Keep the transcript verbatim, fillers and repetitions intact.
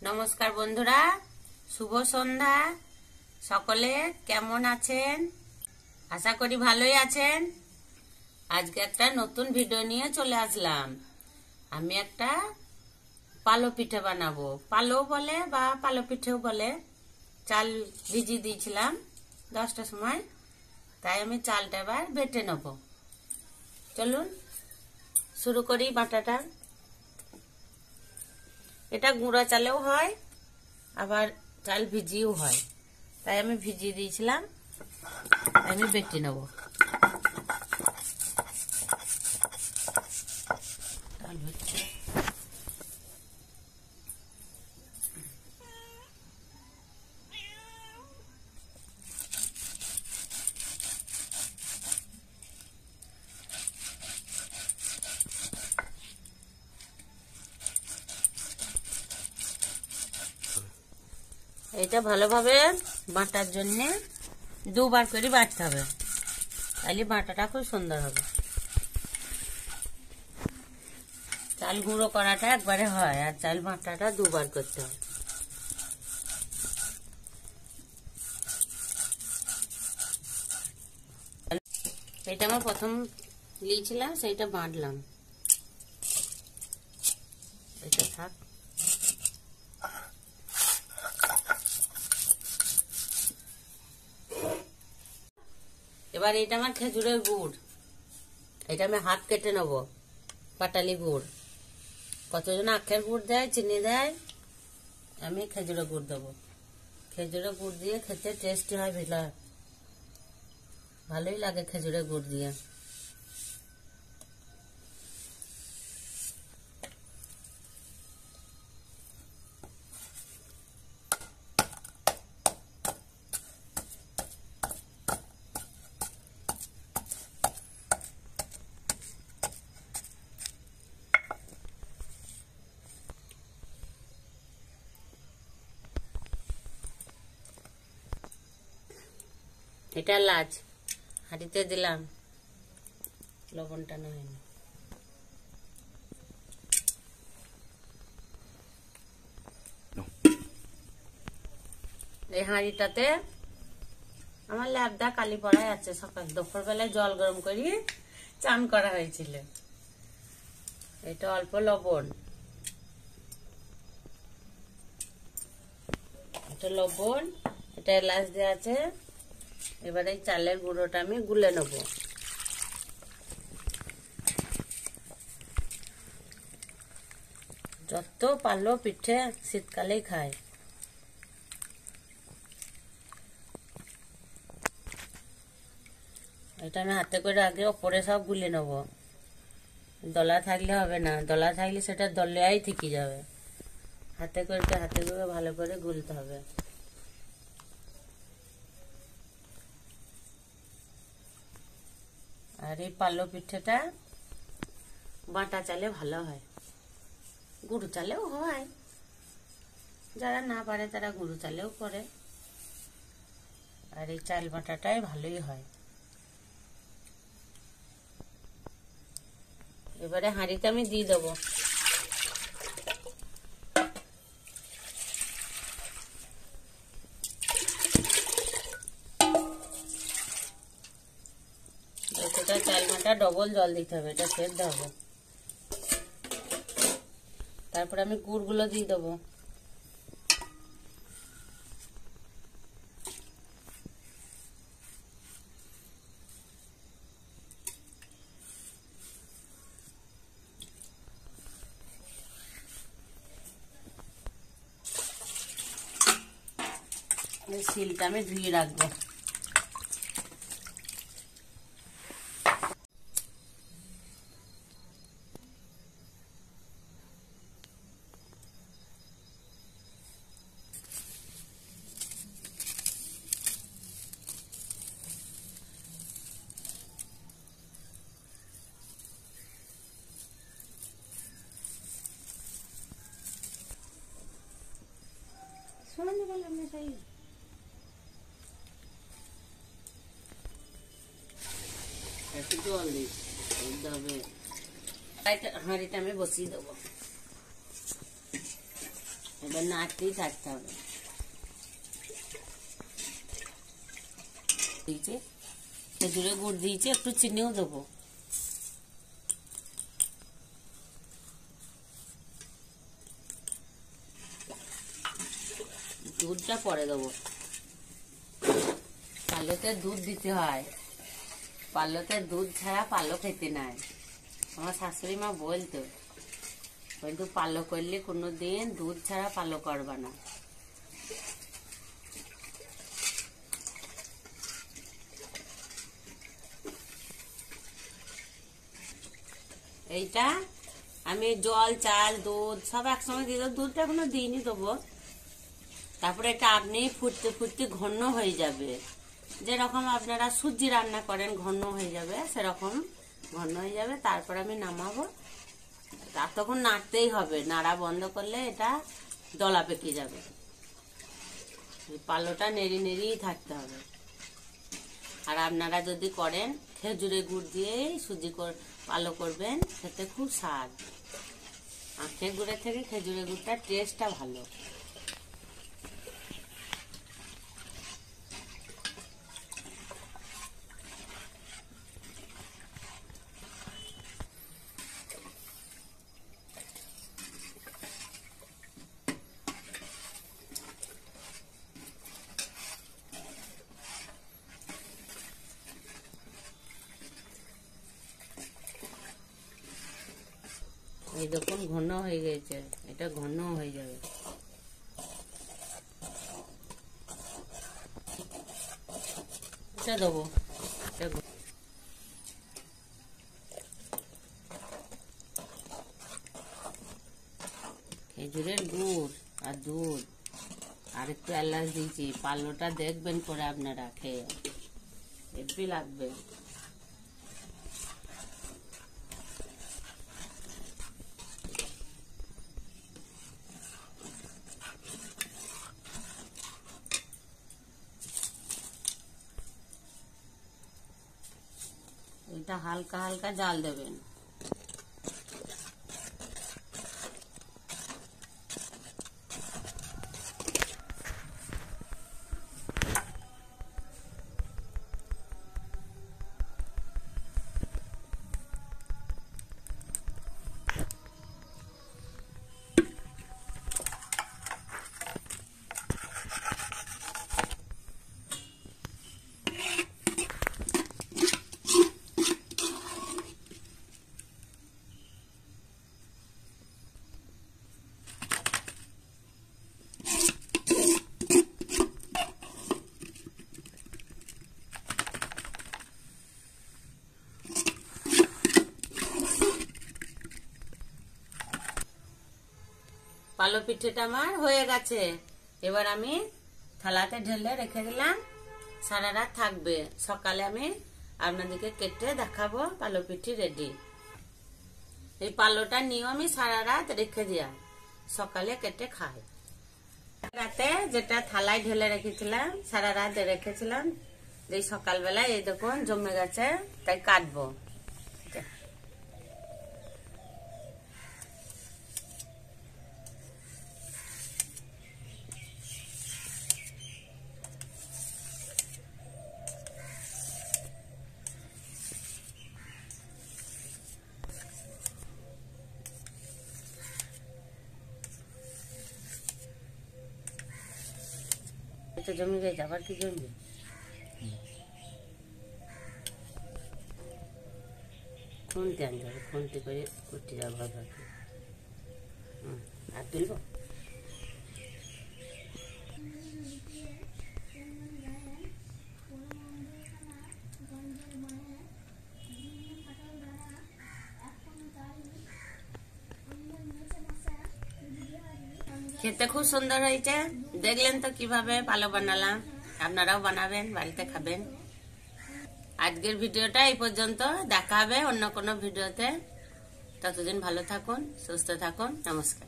নমস্কার বন্ধুরা, শুভ সন্ধ্যা। সকলে কেমন আছেন? আশা করি ভালোই আছেন। আজকে একটা নতুন ভিডিও নিয়ে চলে আসলাম। আমি একটা পালো পিঠে বানাবো। পালো বলে বা পালো পিঠেও বলে। চাল ভিজিয়ে দিয়েছিলাম দশটার সময়, তাই আমি চালটা এবার বেটে নেব। চলুন শুরু করি বাটাটা। এটা গুঁড়া চালেও হয়, আবার চাল ভিজিয়েও হয়, তাই আমি ভিজিয়ে দিয়েছিলাম। আমি বেটে নেব। এটা ভালোভাবে বাটার জন্য দুবার করে বাটতে হবে, তাহলে বাটাটা খুব সুন্দর হবে। চাল গুঁড়ো করাটা একবারে হয়, আর চাল বাটাটা দুবার করতে হয়। এটা আমার প্রথম নিয়েছিলাম, সেইটা বাঁটলাম। এটা থাক। এবার এটা আমার খেজুরের গুড়। এটা আমি হাত কেটে নেব। পাটালি গুড়। কতজন আখের গুড় দেয়, চিনি দেয়, আমি খেজুরের গুড় দেবো। খেজুরের গুড় দিয়ে খেতে টেস্টি হয়, ভিলা ভালোই লাগে খেজুরের গুড় দিয়ে। এটা লাচ হাঁড়িতে দিলাম, লবণটা না হয়নি। এই হাঁড়িটাতে আমার ল্যাবদা কালি পড়ায় আছে। সকাল দুপুর বেলায় জল গরম করি চান করা হয়েছিল। এটা অল্প লবণ, এটা লবণ, এটা এলাচ দেওয়া আছে। এবারে এই চালের গুঁড়োটা আমি গুলে নেব। যত পালো পিঠে শীতকালেই খায়। এটা আমি হাতে করে আগে ওপরে সব গুলে নেব। দলা থাকলে হবে না, দলা থাকলে সেটা দলেয়াই থেকে যাবে। হাতে করে হাতে করে ভালো করে গুলতে হবে। আর এই পালো পিঠেটা বাটা চালে ভালো হয়, গুঁড়ো চালেও হয়। যারা না পারে তারা গুঁড়ো চালেও করে, আর এই চাল বাটাটাই ভালোই হয়। এবারে হাঁড়িতে আমি দিয়ে দেবো। চাল বাটা ডবল জল দিতে হবে, এটা সেদ্ধ হবে। তারপরে আমি গুড়গুলো দিয়ে দেবো। শিলটা আমি ধুয়ে রাখবো। একটু জল দিই, হবে। হাঁড়িটা আমি বসিয়ে দেবো। এবার নাড়তেই থাকতে হবে। দিয়েছে খেজুরে গুড় দিয়েছে, একটু চিনিও দেবো। দুধটা পরে দেবো। পালকের দুধ দিতে হয়, পালকের দুধ ছাড়া পালক খেতে নাই। আমার শাশুড়ি মা বলতো, কিন্তু পালক করলে কোনো দিন দুধ ছাড়া পালক করবা না। এইটা আমি জল, চাল, দুধ সব একসঙ্গে দিয়ে দেবো। দুধটা এখনো দিইনি, দেবো। তারপরে এটা আপনি ফুটতে ফুটতে ঘন হয়ে যাবে, যেরকম আপনারা সুজি রান্না করেন ঘন হয়ে যাবে, সেরকম ঘন হয়ে যাবে। তারপর আমি নামাবো। আর তখন নাড়তেই হবে, নাড়া বন্ধ করলে এটা দলা পেকে যাবে। পালোটা নেড়ে নেড়েই থাকতে হবে। আর আপনারা যদি করেন খেজুরে গুড় দিয়েই সুজি পালো করবেন, খেতে খুব স্বাদ। আখের গুড়ের থেকে খেজুরের গুড়টার টেস্টটা ভালো। এই দেখুন ঘন হয়ে গেছে, এটা ঘন হয়ে যাবে। এটা দেবো। খেজুরের গুড় আর দুধ আর একটু এলাচ দিয়েছি। পালোটা দেখবেন করে আপনারা খেয়ে, হেব্বি লাগবে। এটা হালকা হালকা জাল দেবেন। পালো পিঠেটা আমার হয়ে গেছে। এবার আমি থালাতে ঢেলে রেখে দিলাম, সারা রাত থাকবে। সকালে আমি আপনাদেরকে কেটে দেখাবো পালো পিঠে রেডি। এই পালোটা নিয়েও আমি সারা রাত রেখে দিয়া সকালে কেটে খাই। রাতে যেটা থালায় ঢেলে রেখেছিলাম, সারা রাত রেখেছিলাম, এই সকালবেলায় এই দেখুন জমে গেছে, তাই কাটবো। এটা জমে গেছে, আবার কি জমবে? খুনতে আনতে হবে, খুনতে করে কুটে যাবো ভালো। আর তুলব খেতে খুব সুন্দর হয়েছে। দেখলেন তো কিভাবে পালো বানালাম, আপনারাও বানাবেন, বাড়িতে খাবেন। আজকের ভিডিওটা এই পর্যন্ত, দেখা হবে অন্য কোনো ভিডিওতে। ততদিন ভালো থাকুন, সুস্থ থাকুন, নমস্কার।